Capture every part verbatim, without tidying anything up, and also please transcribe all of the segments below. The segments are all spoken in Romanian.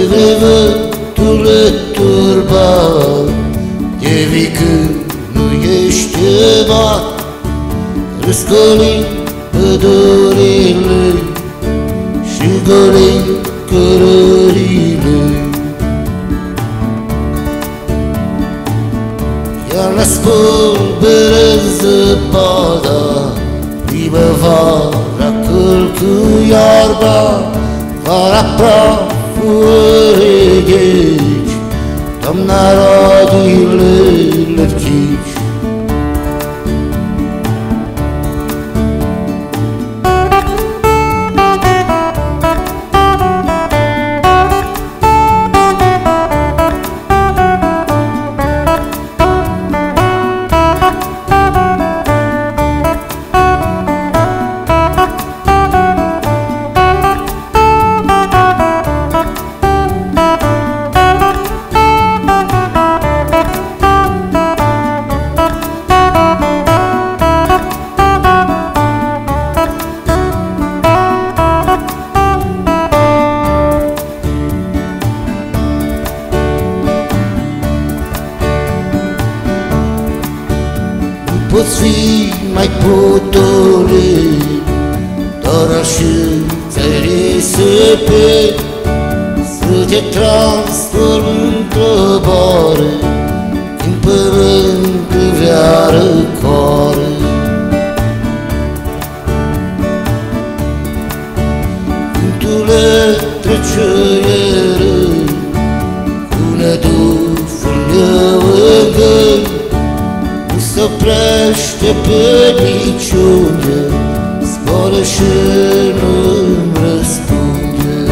de vânturile turbat, de vii când nu ești chemat, răscolind pădurile și golind cărările. Iar la spulbere zăpada, primăvara călcă iarba, vara praful regheci, toamna radile lărgici. Poți fi mai potolit, dar așa ți-ai risipe, să te transform într-o boară, când pământul vrea răcoară. Vântule trece iară, cu năduful meu în gând, s-oprește pe niciunde, zboară și nu-mi răspunde.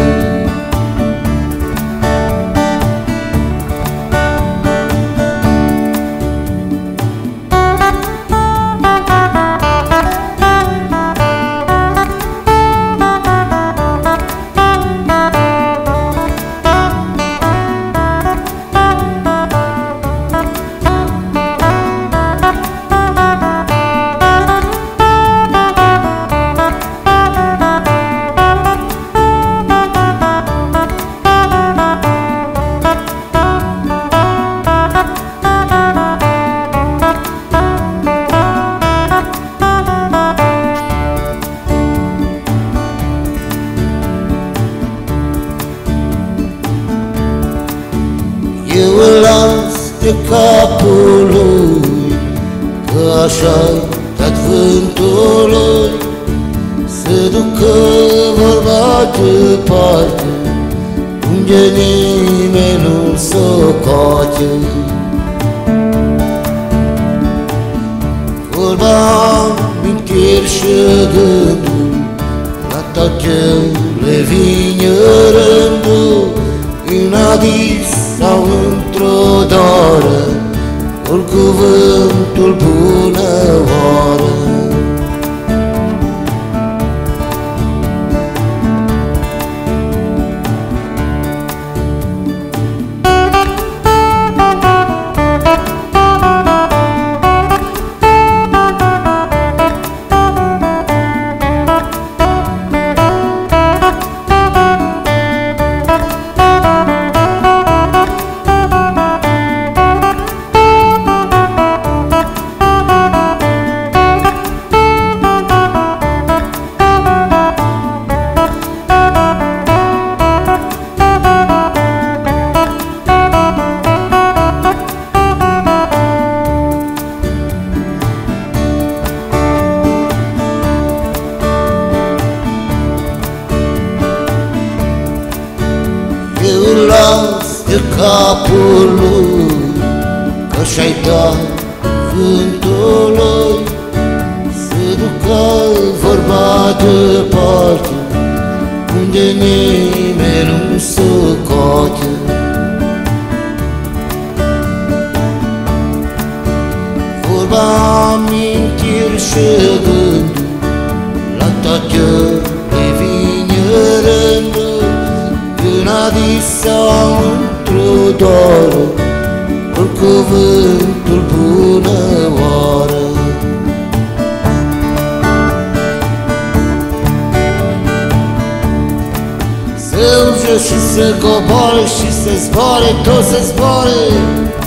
Eu îl las de capul lui, că așa-i dat vântului, să ducă vorba departe, unde nimeni nu s-o-coate. Vorba amintiri și gânduri, la toate le vine rândul, în adis sau într-o doară, ori cuvântul bună oară. Eu îl las de capul lui, că și-ai dat vântului, să ducă vorba departe, unde nimeni nu s-o-coate. Vorba amintiri și gânduri, la toate le vine rândul, în adis sau într-o doară, ori cuvântul bună oară. Să urce și să coboare și să zboare, tot să zboare.